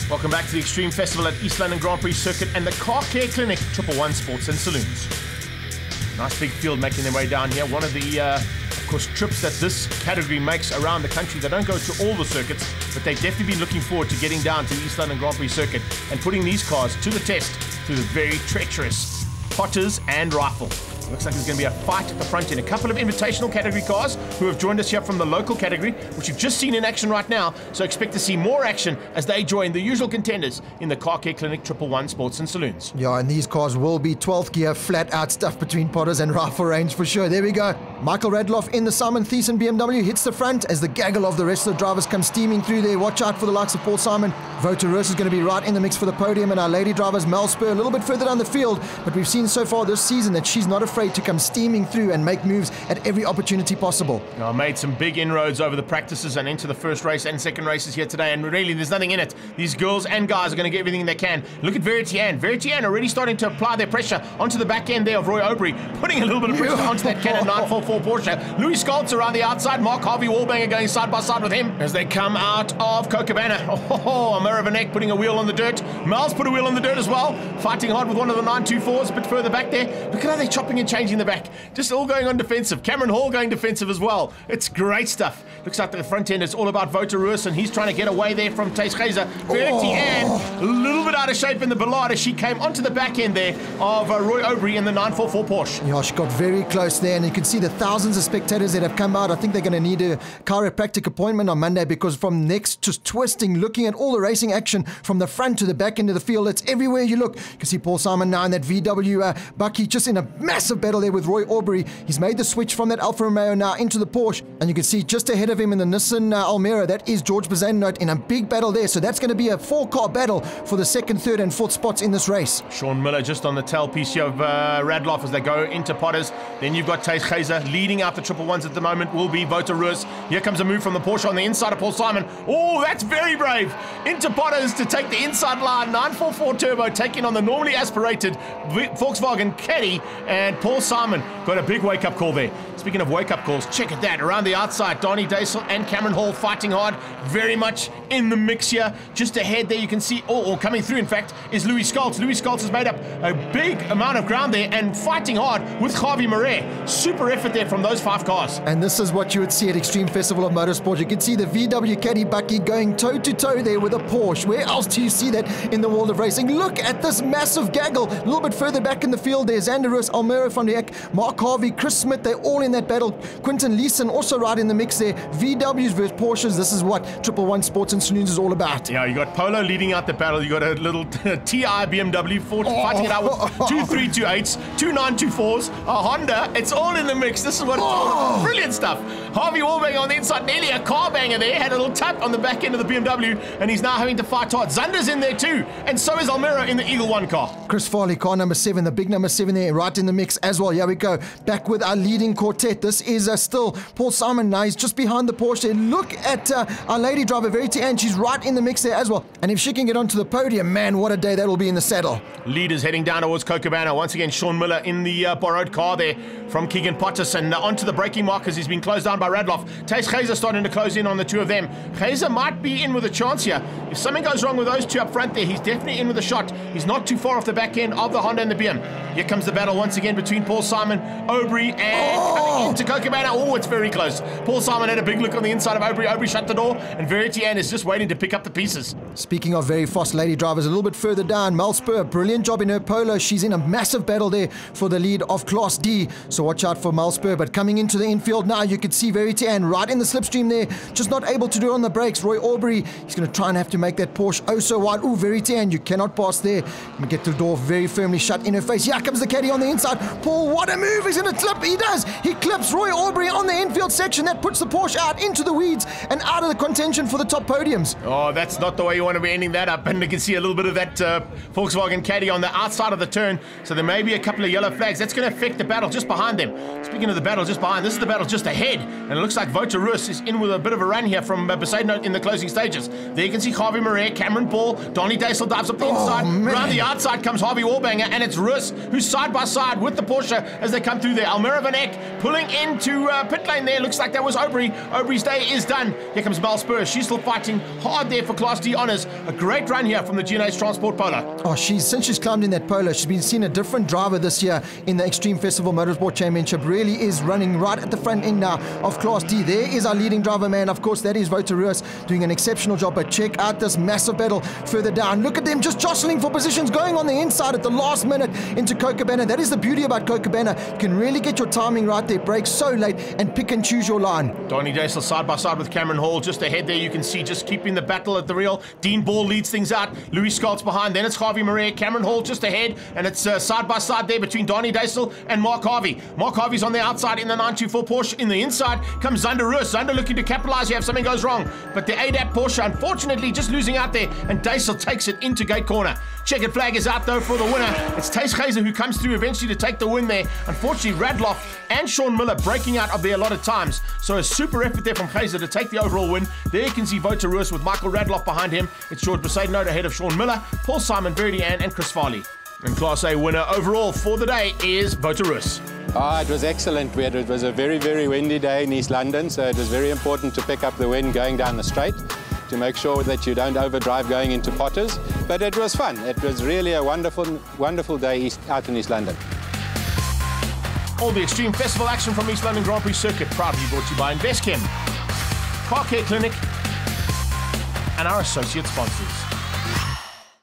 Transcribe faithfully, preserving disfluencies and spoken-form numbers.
Welcome back to the Extreme Festival at East London Grand Prix Circuit and the Car Care Clinic, Triple One Sports and Saloons. Nice big field making their way down here. One of the, uh, of course, trips that this category makes around the country. They don't go to all the circuits, but they've definitely been looking forward to getting down to the East London Grand Prix Circuit and putting these cars to the test through the very treacherous Potters and Rifle. Looks like there's going to be a fight at the front end. A couple of invitational category cars who have joined us here from the local category, which you've just seen in action right now. So expect to see more action as they join the usual contenders in the Car Care Clinic Triple One Sports and Saloons. Yeah, and these cars will be twelfth gear, flat out stuff between Potters and Rifle range for sure. There we go. Michael Radloff in the Simon Thiessen B M W hits the front as the gaggle of the rest of the drivers come steaming through there. Watch out for the likes of Paul Simon. Wouter Roos is going to be right in the mix for the podium, and our lady drivers Mel Spur a little bit further down the field, but we've seen so far this season that she's not afraid to come steaming through and make moves at every opportunity possible. Now, made some big inroads over the practices and into the first race and second races here today, and really there's nothing in it. These girls and guys are going to get everything they can. Look at Verity Ann. Verity Ann already starting to apply their pressure onto the back end there of Roy Aubrey, putting a little bit of pressure onto that Canon nine forty-four Porsche. Louis Scholz around the outside, Mark Harvey Wallbanger going side by side with him as they come out of Cochabana. Oh, Amira Vanek putting a wheel on the dirt. Mel's put a wheel on the dirt as well, fighting hard with one of the nine twenty-fours a bit further back there. Look at how they're chopping and changing the back. Just all going on defensive. Cameron Hall going defensive as well. It's great stuff. Looks like the front end is all about Wouter Roos, and he's trying to get away there from Thijs Geyser. Verity Ann, a little bit out of shape in the Ballard as she came onto the back end there of uh, Roy Aubrey in the nine forty-four Porsche. Yeah, she got very close there, and you can see the thousands of spectators that have come out. I think they're going to need a chiropractic appointment on Monday, because from next to twisting, looking at all the racing action from the front to the back end of the field, it's everywhere you look. You can see Paul Simon now in that V W uh, Bucky just in a massive battle there with Roy Aubrey. He's made the switch from that Alfa Romeo now into the Porsche, and you can see just ahead of him in the Nissan uh, Almera, that is George Bazaninote in a big battle there. So that's going to be a four-car battle for the second, third and fourth spots in this race. Sean Miller just on the tailpiece here of uh, Radloff as they go into Potters. Then you've got Thijs Geyser leading out the triple ones at the moment will be Wouter Roos. Here comes a move from the Porsche on the inside of Paul Simon. Oh, that's very brave. Into Potters to take the inside line. nine forty-four Turbo taking on the normally aspirated Volkswagen Caddy, and Paul Simon got a big wake-up call there. Speaking of wake-up calls, check at that. Around the outside, Donnie Daisel and Cameron Hall fighting hard, very much in the mix here. Just ahead there, you can see, or oh, oh, coming through, in fact, is Louis Scholz. Louis Scholz has made up a big amount of ground there and fighting hard with Javi Marais. Super effort there from those five cars. And this is what you would see at Extreme Festival of Motorsport. You can see the V W Caddy Bucky going toe-to-toe there with a Porsche. Where else do you see that in the world of racing? Look at this massive gaggle. A little bit further back in the field, there's Xander Roos, Almera van der Eck, Mark Harvey, Chris Smith. They're all in that battle. Quinton Leeson also right in the mix there. V Ws versus Porsches. This is what Triple One Sports and Saloons is all about. Yeah, you got Polo leading out the battle. You got a little T I B M W Ford oh. fighting it out with two three two eights, two nine two fours, a Honda. It's all in the mix. This is what it's all about. Brilliant stuff. Harvey Wallbanger on the inside, nearly a car banger there. Had a little tap on the back end of the B M W, and he's now having to fight hard. Zander's in there too, and so is Almera in the Eagle One car. Chris Farley, car number seven, the big number seven there, right in the mix as well. Here we go. Back with our leading quartet. This is uh, still Paul Simon now. He's just behind the Porsche there. Look at uh, our lady driver, Verity Ann. She's right in the mix there as well. And if she can get onto the podium, man, what a day that will be in the saddle. Leaders heading down towards Cochabana. Once again, Sean Miller in the uh, borrowed car there from Keegan Pottis, and uh, onto the braking markers. He's been closed down by Radloff. Thijs Geyser starting to close in on the two of them. Geyser might be in with a chance here. If something goes wrong with those two up front there, he's definitely in with a shot. He's not too far off the back end of the Honda and the B M. Here comes the battle once again between Paul Simon, Aubrey, and oh. coming into Cochabana. Oh, it's very close. Paul Simon had a big look on the inside of Aubrey. Aubrey shut the door, and Verity Ann is just waiting to pick up the pieces. Speaking of very fast lady drivers, a little bit further down, Mel Spur, brilliant job in her Polo. She's in a massive battle there for the lead of Class D, so watch out for Mel Spur. But coming into the infield now, you could see Verity Ann right in the slipstream there, just not able to do it on the brakes. Roy Aubrey, he's going to try and have to make that Porsche oh so wide. Ooh, Verity Ann, you cannot pass there. And get the door very firmly shut in her face. Here comes the caddy on the inside. Paul, what a move. He's going to clip. He does. He clips Roy Aubrey on the infield section. That puts the Porsche out into the weeds and out of the contention for the top podiums. Oh, that's not the way you want to be ending that up. And you can see a little bit of that uh, Volkswagen Caddy on the outside of the turn. So there may be a couple of yellow flags. That's going to affect the battle just behind them. Speaking of the battle just behind, this is the battle just ahead. And it looks like Wouter Roos is in with a bit of a run here from uh, Besaidnout in the closing stages. There you can see Harvey Marais, Cameron Paul, Donnie Daisel dives up the Oh, inside. man. Around the outside comes Harvey Warbanger, and it's Roos who's side by side with the Porsche as they come through there. Almira Van Eck pulling into uh, pit lane there. Looks like that was Aubrey. Aubrey's day is done. Here comes Mel Spur. She's still fighting hard there for Class D honours. A great run here from the G N H Transport Polo. Oh, she's since she's climbed in that Polo, she's been seeing a different driver this year in the Extreme Festival Motorsport Championship. Really is running right at the front end now of Class D. There is our leading driver, man. Of course, that is Wouter Roos doing an exceptional job. But check out this massive battle further down. Look at them just jostling for positions, going on the inside at the last minute into Cochabana. That is the beauty about Cochabana. You can really get your timing right there, break so late, and pick and choose your line. Donnie Daisel side by side with Cameron Hall just ahead there. You can see just keeping the battle at the reel. Dean Ball leads things out. Louis Scott's behind. Then it's Harvey Marais, Cameron Hall just ahead, and it's uh, side by side there between Donnie Daisel and Mark Harvey. Mark Harvey's on the outside in the nine two four Porsche. In the inside comes Zander Roos. Zander looking to capitalize here if something goes wrong. But the A D A P Porsche, unfortunately, just losing out there, and Daisel takes it into gate corner. Checkered flag is out though for the winner. It's Tace Geyser who comes through eventually to take the win there. Unfortunately, Radloff and Sean Miller breaking out of there a lot of times. So a super effort there from Geyser to take the overall win. There you can see Wouter Roos with Michael Radloff behind him. It's George Besaidnout ahead of Sean Miller, Paul Simon, Verdi Ann, and Chris Farley. And Class A winner overall for the day is Wouter Roos. Ah, it was excellent. We had, it was a very, very windy day in East London, so it was very important to pick up the win going down the straight to make sure that you don't overdrive going into Potters. But it was fun. It was really a wonderful, wonderful day east, out in East London. All the Extreme Festival action from East London Grand Prix Circuit proudly brought to you by Investchem, Car Care Clinic, and our associate sponsors.